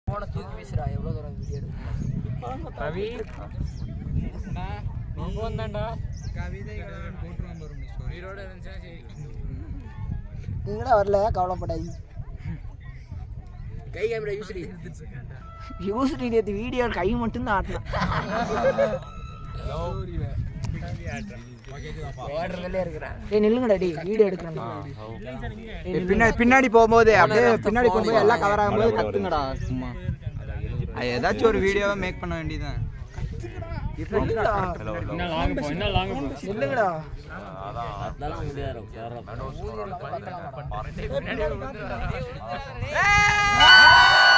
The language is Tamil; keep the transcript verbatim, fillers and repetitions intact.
போன தூக்கி வீசுறா எவ்வளவு தூரம் வீடியோ எடுக்க ரவி நீ போன் தான்டா கவிதைகளை போட்டுறோம் பாரு நீ ஸ்டோரியோட இருந்துச்சா சரி நீங்களா வரல கவலைப்படாதீங்க கை கேமரா யூஸ்ரி யூஸ்ரி நேத்து வீடியோ கை மட்டும் தான் ஆட்டலாம் பின்னாடி போகும்போது அப்படியே பின்னாடி போகும்போது எல்லாம் கவர் ஆகும்போது கத்துங்கடா சும்மா ஏதாச்சும் ஒரு வீடியோவை மேக் பண்ண வேண்டியதுதான் இல்லங்கடா